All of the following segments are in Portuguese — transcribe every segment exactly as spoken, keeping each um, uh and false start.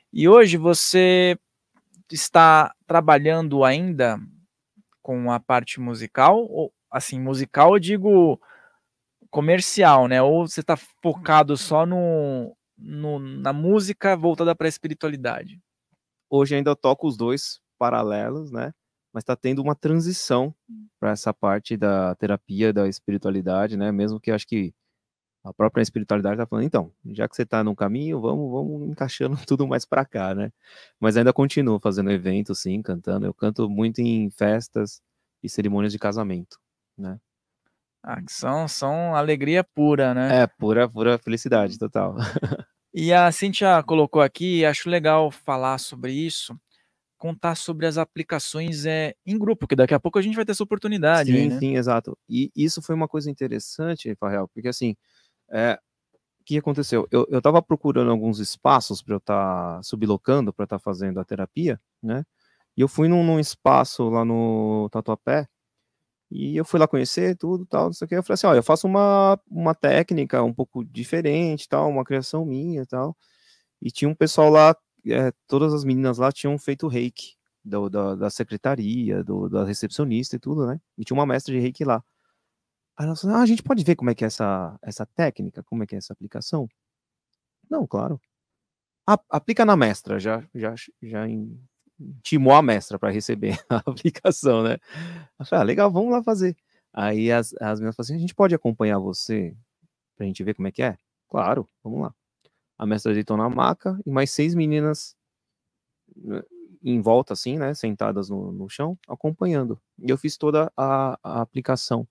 E hoje você está trabalhando ainda com a parte musical? Ou, assim, musical eu digo comercial, né? Ou você está focado só no, no na música voltada para a espiritualidade? Hoje ainda eu toco os dois paralelos, né? Mas está tendo uma transição para essa parte da terapia, da espiritualidade, né? Mesmo que eu acho que a própria espiritualidade está falando, então, já que você está no caminho, vamos, vamos encaixando tudo mais para cá, né? Mas ainda continuo fazendo eventos, sim, cantando. Eu canto muito em festas e cerimônias de casamento, né? Ah, que são, são alegria pura, né? É, pura, pura felicidade, total. E a Cíntia colocou aqui, acho legal falar sobre isso, contar sobre as aplicações é, em grupo, que daqui a pouco a gente vai ter essa oportunidade aí, Sim, né? sim, exato. E isso foi uma coisa interessante, Farrell, porque assim, é, o que aconteceu? Eu, eu tava procurando alguns espaços para eu estar tá sublocando, para estar tá fazendo a terapia, né? E eu fui num, num espaço lá no Tatuapé, e eu fui lá conhecer tudo, tal, não sei o que. Eu falei assim, ó, eu faço uma, uma técnica um pouco diferente, tal, uma criação minha, tal. E tinha um pessoal lá, é, todas as meninas lá tinham feito reiki, do, da, da secretaria, do, da recepcionista e tudo, né? E tinha uma mestra de reiki lá. Aí ela falou, ah, a gente pode ver como é que é essa, essa técnica, como é que é essa aplicação? Não, claro. A- aplica na mestra, já, já, já intimou a mestra para receber a aplicação, né? Eu falei, ah, legal, vamos lá fazer. Aí as, as meninas falaram assim, a gente pode acompanhar você pra gente ver como é que é? Claro, vamos lá. A mestra deitou na maca e mais seis meninas, né, em volta, assim, né, sentadas no, no chão, acompanhando. E eu fiz toda a, a aplicação.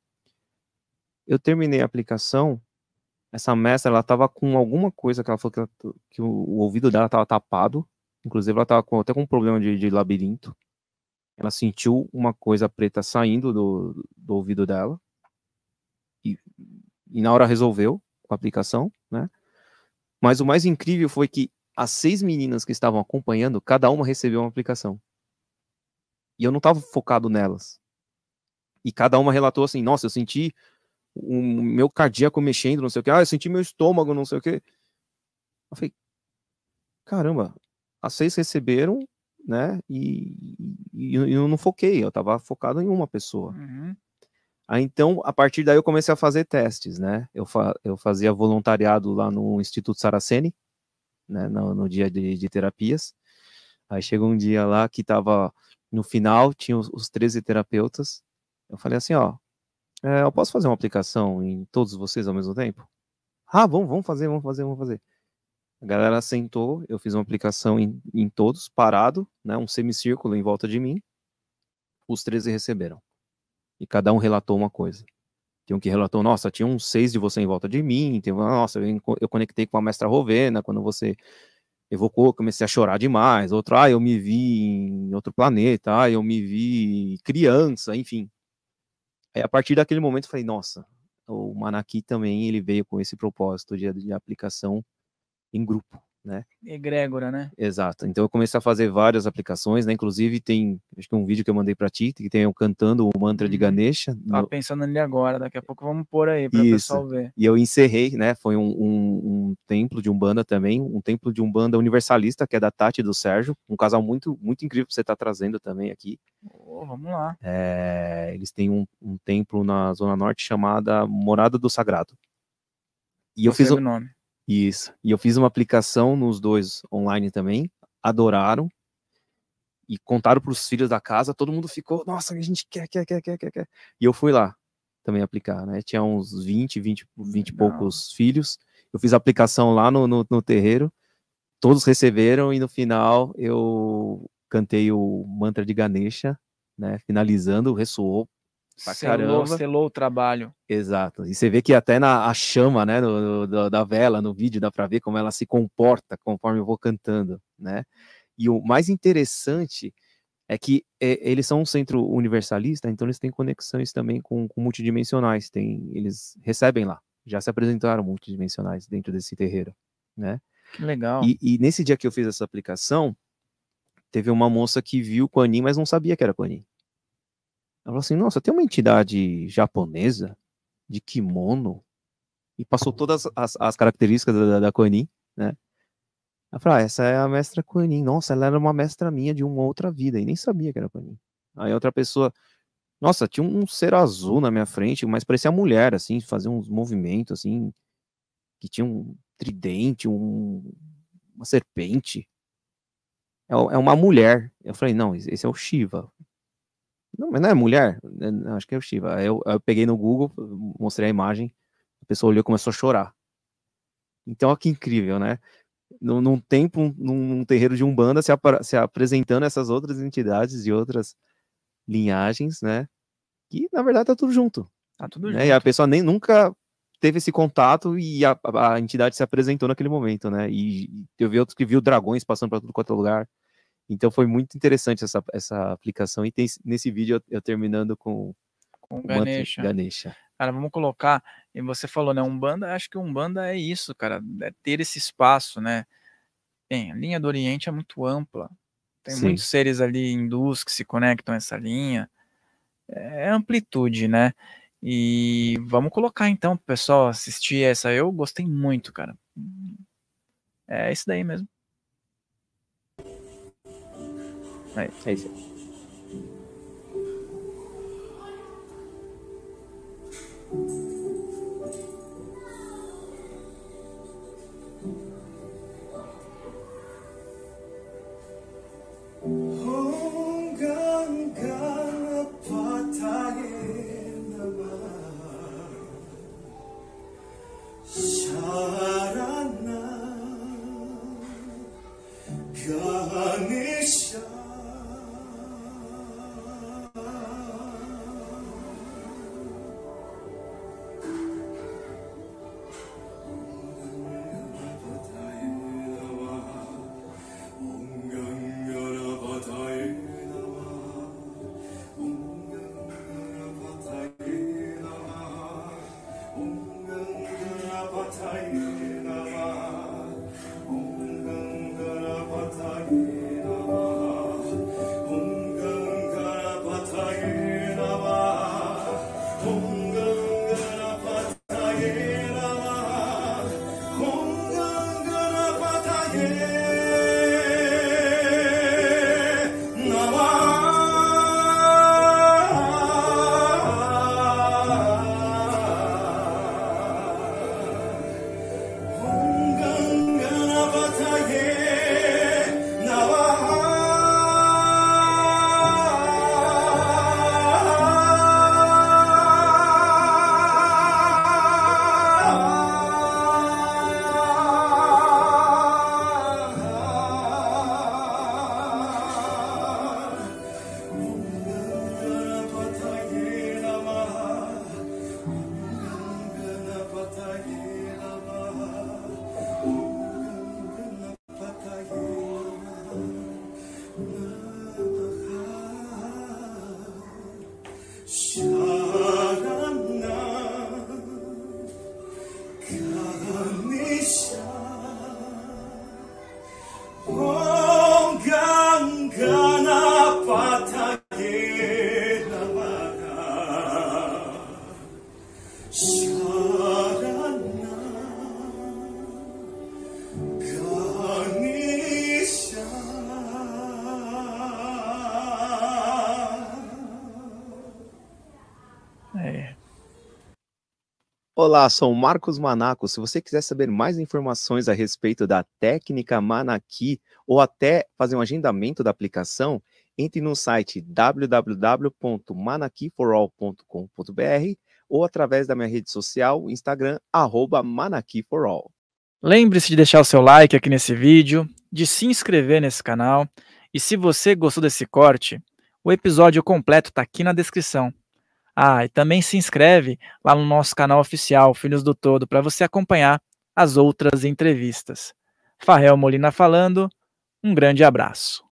Eu terminei a aplicação, essa mestra, ela tava com alguma coisa que ela falou que, ela- que o, o ouvido dela tava tapado, inclusive ela tava com, até com um problema de, de labirinto. Ela sentiu uma coisa preta saindo do, do ouvido dela e, e na hora resolveu com a aplicação, né? Mas o mais incrível foi que as seis meninas que estavam acompanhando, cada uma recebeu uma aplicação. E eu não estava focado nelas. E cada uma relatou assim: nossa, eu senti o meu cardíaco mexendo, não sei o que. Ah, eu senti meu estômago, não sei o que. Eu falei: caramba, as seis receberam, né? E, e, e eu não foquei, eu estava focado em uma pessoa. Uhum. Aí então, a partir daí, eu comecei a fazer testes, né? Eu, fa eu fazia voluntariado lá no Instituto Saraceni, né? No, no dia de, de terapias. Aí chegou um dia lá que tava no final, tinha os, os treze terapeutas. Eu falei assim, ó, é, eu posso fazer uma aplicação em todos vocês ao mesmo tempo? Ah, vamos, vamos fazer, vamos fazer, vamos fazer. A galera sentou, eu fiz uma aplicação em, em todos, parado, né, um semicírculo em volta de mim. Os treze receberam. E cada um relatou uma coisa. Tem um que relatou, nossa, tinha uns seis de você em volta de mim. Tem, nossa, eu, eu conectei com a mestra Rovena quando você evocou, comecei a chorar demais. Outro, ah, eu me vi em outro planeta, ah, eu me vi criança, enfim. Aí a partir daquele momento eu falei, nossa, o Manaki também ele veio com esse propósito de, de aplicação em grupo, né? Egrégora, né? Exato. Então eu comecei a fazer várias aplicações, né? Inclusive tem, acho que um vídeo que eu mandei para ti, que tem eu cantando o mantra de Uhum. Ganesha. Tava No... pensando nele agora, daqui a pouco vamos pôr aí para o Isso. pessoal ver. E eu encerrei, né? Foi um, um, um templo de Umbanda também, um templo de Umbanda universalista, que é da Tati e do Sérgio, um casal muito, muito incrível que você está trazendo também aqui. Oh, vamos lá. É, eles têm um, um templo na Zona Norte chamada Morada do Sagrado. E eu fiz Gostei um- do nome. isso. E eu fiz uma aplicação nos dois online também, adoraram e contaram para os filhos da casa, todo mundo ficou, nossa, a gente quer, quer, quer, quer, quer, quer. E eu fui lá também aplicar, né? Tinha uns vinte, vinte, vinte e Legal. poucos filhos. Eu fiz a aplicação lá no, no, no terreiro, todos receberam e no final eu cantei o mantra de Ganesha, né? Finalizando, ressoou pra Selou, caramba. selou o trabalho. Exato. E você vê que até na a chama, né, no, no, da vela, no vídeo, dá para ver como ela se comporta conforme eu vou cantando, né? E o mais interessante é que é, eles são um centro universalista, então eles têm conexões também com, com multidimensionais. Tem, eles recebem lá, já se apresentaram multidimensionais dentro desse terreiro, né? Que legal. E, e nesse dia que eu fiz essa aplicação, teve uma moça que viu o Quan Yin, mas não sabia que era Quan Yin. Ela falou assim, nossa, tem uma entidade japonesa de kimono e passou todas as, as características da, da Quan Yin, né? Ela falou, ah, essa é a mestra Kuan Yin. Nossa, ela era uma mestra minha de uma outra vida, e nem sabia que era Kuan Yin. Aí outra pessoa, nossa, tinha um ser azul na minha frente, mas parecia mulher, assim, fazia uns movimentos, assim, que tinha um tridente, um, uma serpente. É, é uma mulher. Eu falei, não, esse é o Shiva. Não, mas não é mulher? Não, acho que é o Shiva. Aí eu, eu peguei no Google, mostrei a imagem, a pessoa olhou e começou a chorar. Então, olha que incrível, né? Num, num tempo, num, num terreiro de Umbanda, se, ap se apresentando essas outras entidades de outras linhagens, né? Que, na verdade, tá tudo junto. Tá tudo né? junto. E a pessoa nem nunca teve esse contato e a, a entidade se apresentou naquele momento, né? E eu vi outros que viu dragões passando para tudo quanto é lugar. Então foi muito interessante essa, essa aplicação. E tem, nesse vídeo eu, eu terminando com, com o Ganesha. Ganesha. Cara, vamos colocar, e você falou, né, Umbanda, acho que Umbanda é isso, cara, é ter esse espaço, né? Bem, a linha do Oriente é muito ampla, tem Sim. muitos seres ali hindus que se conectam a essa linha, é amplitude, né? E vamos colocar então pro pessoal assistir essa, eu gostei muito, cara. É isso daí mesmo. Aí. É isso aí. É. Olá, sou o Marcos Manaco. Se você quiser saber mais informações a respeito da técnica Manaki ou até fazer um agendamento da aplicação, entre no site w w w ponto manaki for all ponto com ponto b r ou através da minha rede social, Instagram, arroba manaki for all. Lembre-se de deixar o seu like aqui nesse vídeo, de se inscrever nesse canal, e se você gostou desse corte, o episódio completo está aqui na descrição. Ah, e também se inscreve lá no nosso canal oficial, Filhos do Todo, para você acompanhar as outras entrevistas. Farrell Molina falando, um grande abraço.